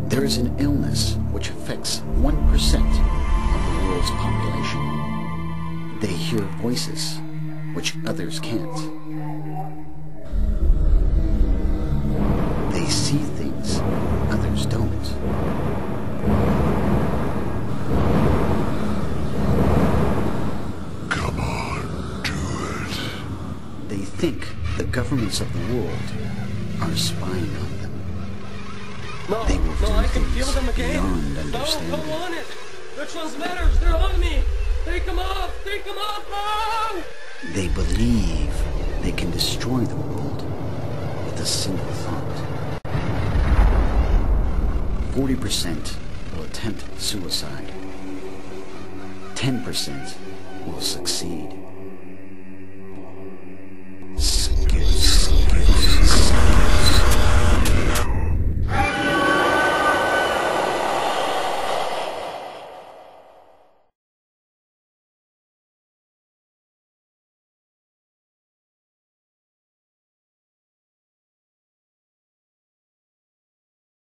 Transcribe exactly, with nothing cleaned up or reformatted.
There is an illness which affects one percent of the world's population. They hear voices which others can't. They see things others don't. Come on, do it. They think the governments of the world are spying on them. No, They will no, do I can things feel them again. beyond No, understanding. don't want it. The transmitters, they're on me. Take them off, take them off, no! They believe they can destroy the world with a single thought. forty percent will attempt suicide. ten percent will succeed.